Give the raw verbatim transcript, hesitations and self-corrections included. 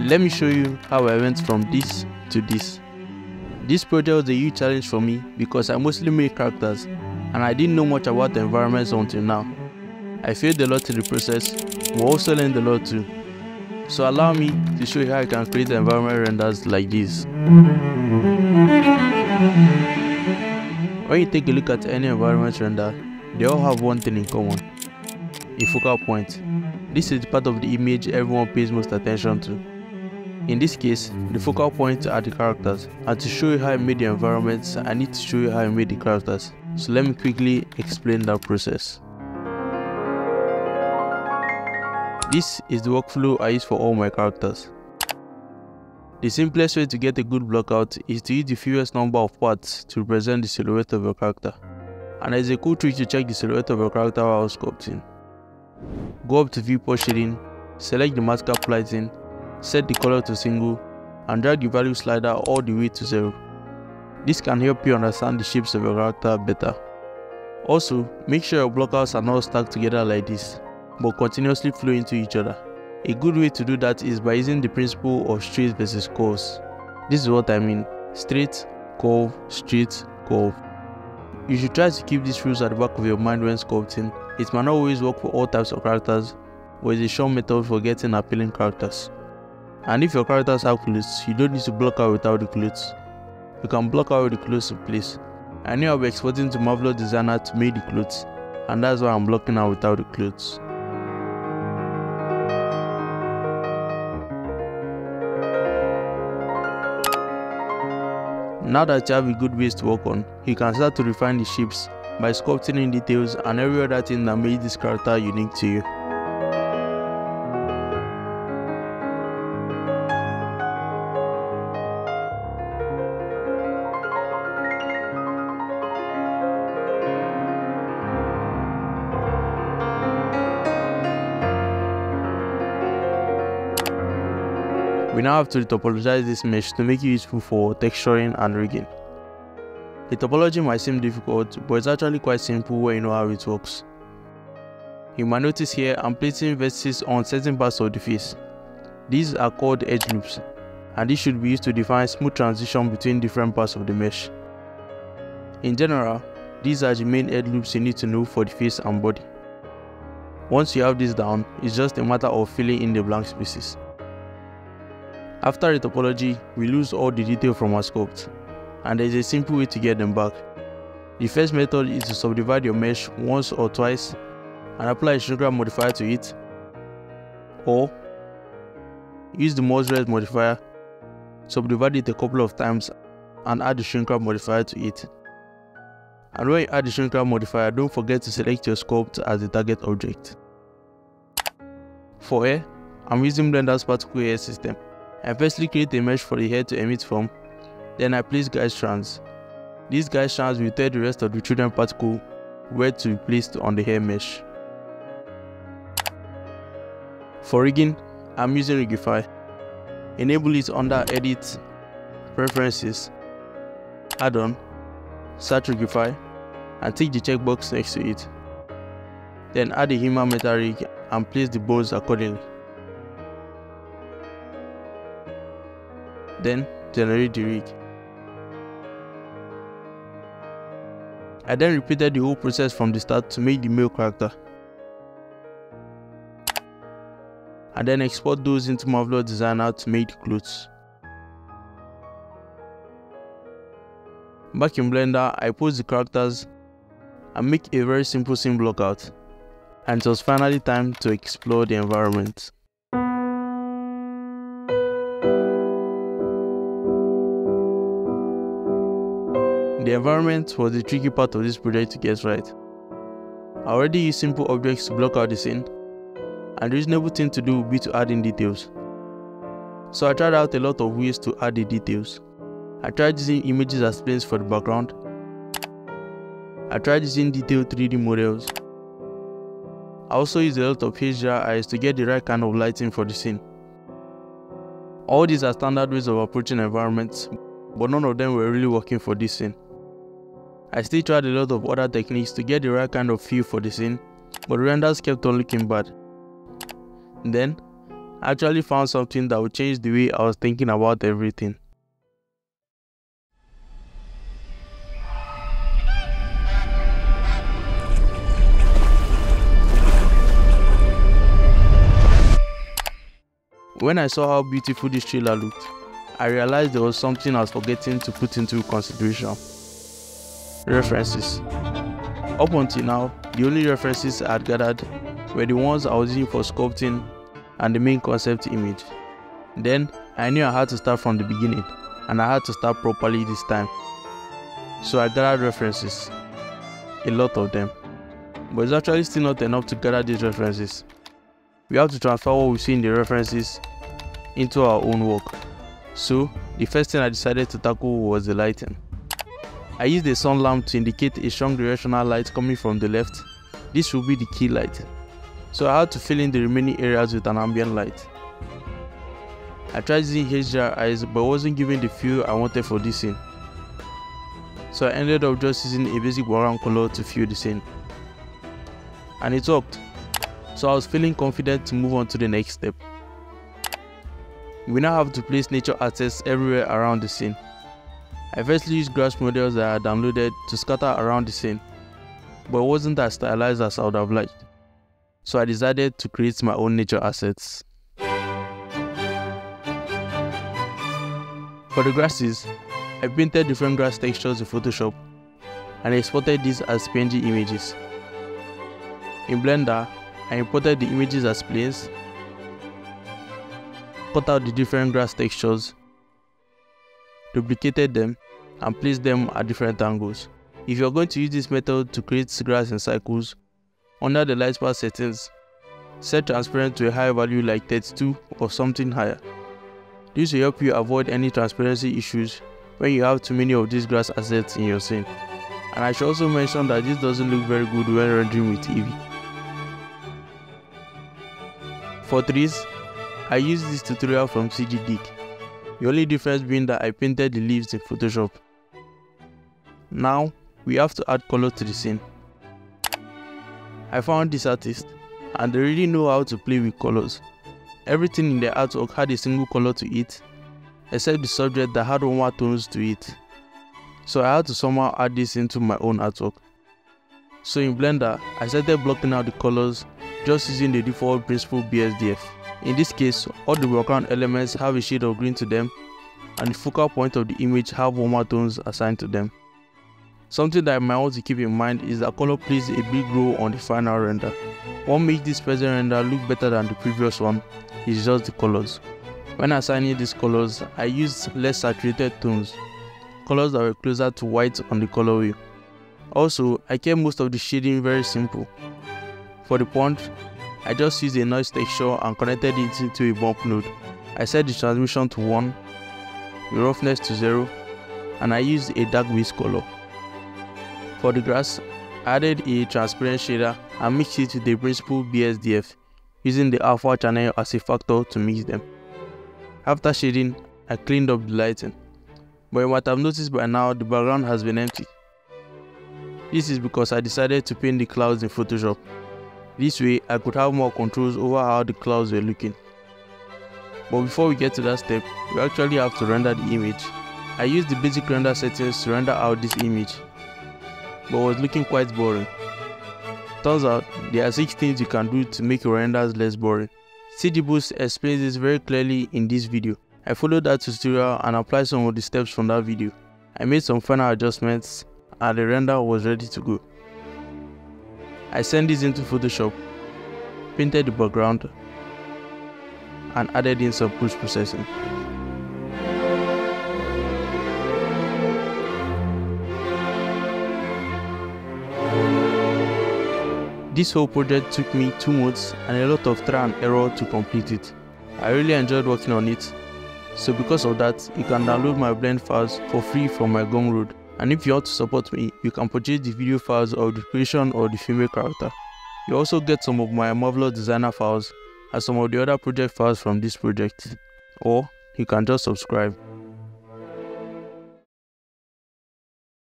Let me show you how I went from this to this. This project was a huge challenge for me because I mostly made characters and I didn't know much about the environments until now. I failed a lot in the process, but also learned a lot too. So allow me to show you how I can create environment renders like this. When you take a look at any environment render, they all have one thing in common: a focal point. This is the part of the image everyone pays most attention to. In this case, the focal points are the characters, and to show you how I made the environments, I need to show you how I made the characters. So let me quickly explain that process. This is the workflow I use for all my characters. The simplest way to get a good blockout is to use the fewest number of parts to represent the silhouette of your character. And there is a cool trick to check the silhouette of your character while sculpting. Go up to viewport shading, select the mask up lighting, set the color to single, and drag the value slider all the way to zero. This can help you understand the shapes of your character better. Also, make sure your blockouts are not stacked together like this, but continuously flow into each other. A good way to do that is by using the principle of straight versus curves. This is what I mean: straight, curve, straight, curve. You should try to keep these rules at the back of your mind when sculpting. It might not always work for all types of characters, but it's a sure method for getting appealing characters. And if your characters have clothes, you don't need to block out without the clothes. You can block out with the clothes in place. I knew I'll be exporting to Marvelous Designer to make the clothes, and that's why I'm blocking out without the clothes. Now that you have a good base to work on, you can start to refine the shapes by sculpting in details and every other thing that made this character unique to you. We now have to topologize this mesh to make it useful for texturing and rigging. The topology might seem difficult, but it's actually quite simple when you know how it works. You might notice here I'm placing vertices on certain parts of the face. These are called edge loops, and this should be used to define smooth transition between different parts of the mesh. In general, these are the main edge loops you need to know for the face and body. Once you have this down, it's just a matter of filling in the blank spaces. After the topology, we lose all the detail from our sculpt, and there is a simple way to get them back. The first method is to subdivide your mesh once or twice and apply a shrink wrap modifier to it, or use the merge res modifier, subdivide it a couple of times and add the shrink wrap modifier to it. And when you add the shrink wrap modifier, don't forget to select your sculpt as the target object. For hair, I'm using Blender's particle hair system. I firstly create a mesh for the hair to emit from, then I place guide strands. These guide strands will tell the rest of the children particle where to be placed on the hair mesh. For rigging, I'm using Rigify. Enable it under Edit, Preferences, Add-on, Search Rigify, and tick the checkbox next to it. Then add a human meta rig and place the bones accordingly. Then generate the rig. I then repeated the whole process from the start to make the male character, and then export those into Marvelous Designer to make the clothes. Back in Blender, I pose the characters and make a very simple scene blockout, and it was finally time to explore the environment. The environment was the tricky part of this project to get right. I already used simple objects to block out the scene, and the reasonable thing to do would be to add in details. So I tried out a lot of ways to add the details. I tried using images as planes for the background. I tried using detailed three D models. I also used a lot of H D R eyes to get the right kind of lighting for the scene. All these are standard ways of approaching environments, but none of them were really working for this scene. I still tried a lot of other techniques to get the right kind of feel for the scene, but the renders kept on looking bad. Then, I actually found something that would change the way I was thinking about everything. When I saw how beautiful this trailer looked, I realized there was something I was forgetting to put into consideration. References. Up until now, the only references I had gathered were the ones I was using for sculpting and the main concept image. Then, I knew I had to start from the beginning, and I had to start properly this time. So I gathered references. A lot of them. But it's actually still not enough to gather these references. We have to transfer what we see in the references into our own work. So, the first thing I decided to tackle was the lighting. I used a sun lamp to indicate a strong directional light coming from the left. This will be the key light. So I had to fill in the remaining areas with an ambient light. I tried using H D R Is but wasn't given the feel I wanted for this scene. So I ended up just using a basic background color to fill the scene. And it worked. So I was feeling confident to move on to the next step. We now have to place nature assets everywhere around the scene. I firstly used grass models that I had downloaded to scatter around the scene, but it wasn't as stylized as I would have liked. So I decided to create my own nature assets. For the grasses, I painted different grass textures in Photoshop and exported these as P N G images. In Blender, I imported the images as planes, cut out the different grass textures, duplicated them, and placed them at different angles. If you're going to use this method to create grass in cycles, under the light path settings, set transparent to a higher value like thirty-two or something higher. This will help you avoid any transparency issues when you have too many of these grass assets in your scene. And I should also mention that this doesn't look very good when rendering with Eevee. For trees, I used this tutorial from C G Dig, the only difference being that I painted the leaves in Photoshop. Now, we have to add color to the scene. I found this artist, and they really know how to play with colors. Everything in their artwork had a single color to it, except the subject that had warmer tones to it. So I had to somehow add this into my own artwork. So in Blender, I started blocking out the colors just using the default principle B S D F. In this case, all the background elements have a shade of green to them, and the focal point of the image have warmer tones assigned to them. Something that I might want to keep in mind is that color plays a big role on the final render. What makes this present render look better than the previous one is just the colors. When assigning these colors, I used less saturated tones, colors that were closer to white on the color wheel. Also, I kept most of the shading very simple. For the pond, I just used a noise texture and connected it into a bump node. I set the transmission to one, the roughness to zero, and I used a dark base color. For the grass, I added a transparent shader and mixed it with the principal B S D F, using the alpha channel as a factor to mix them. After shading, I cleaned up the lighting, but you might have noticed by now the background has been empty. This is because I decided to paint the clouds in Photoshop. This way, I could have more controls over how the clouds were looking. But before we get to that step, we actually have to render the image. I used the basic render settings to render out this image, but was looking quite boring. Turns out, there are six things you can do to make your renders less boring. C G Boost explains this very clearly in this video. I followed that tutorial and applied some of the steps from that video. I made some final adjustments and the render was ready to go. I sent this into Photoshop, painted the background, and added in some post-processing. This whole project took me two months and a lot of trial and error to complete it. I really enjoyed working on it, so because of that, you can download my blend files for free from my Gumroad. And if you want to support me, you can purchase the video files of the creation or the female character. You also get some of my Marvelous Designer files and some of the other project files from this project. Or you can just subscribe.